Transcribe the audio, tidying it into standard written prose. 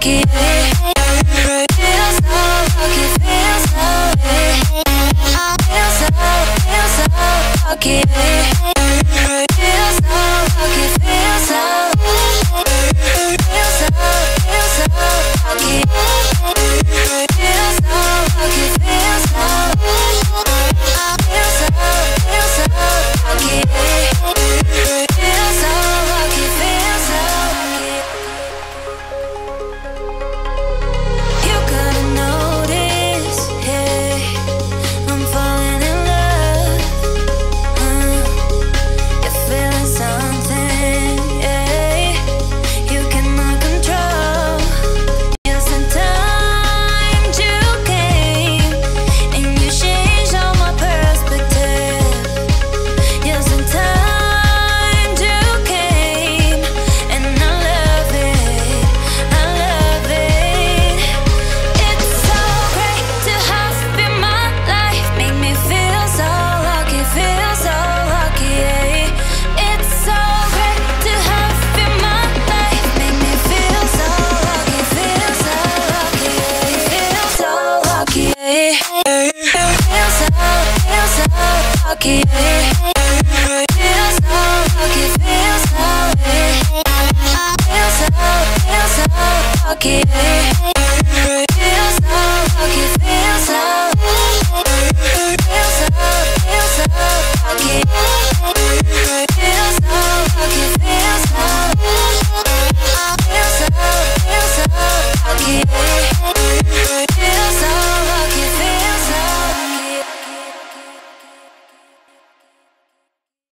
lucky. Feel so lucky, feel so lucky. Feel so lucky, feel so lucky. Feel so lucky, feel so lucky. Feel so lucky, feel so lucky. You gotta notice, hey, I'm falling in love. You're feeling something, yeah, you cannot control. Yes, in time you came and you changed all my perspective. Yes, in time you came and I love it, I love it. It's so great to have you in my life, make me feel so lucky, feel so lucky. Yeah. It's so great to have you in my life, make me feel so lucky, feel so lucky. Yeah. Feel so lucky. Yeah. Feel so lucky. Yeah. Feel so lucky, feel so lucky. Feel so lucky, feel so lucky. Feel so lucky.